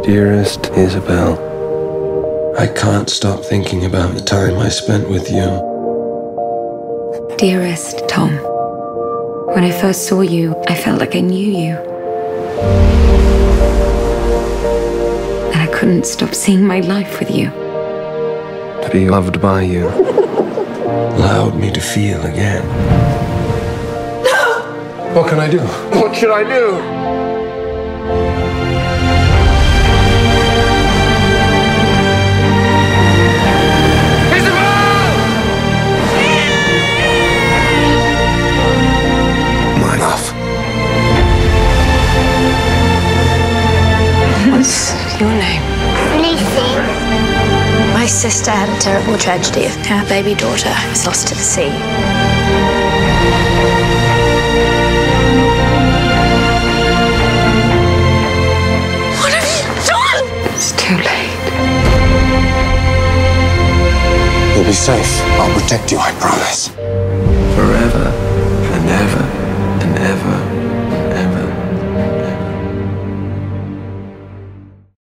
Dearest Isabel, I can't stop thinking about the time I spent with you. Dearest Tom, when I first saw you, I felt like I knew you. And I couldn't stop seeing my life with you. To be loved by you allowed me to feel again. No! What can I do? What should I do? What's your name? Lucy. My sister had a terrible tragedy. Our baby daughter was lost to the sea. What have you done? It's too late. You'll be safe. I'll protect you, I promise.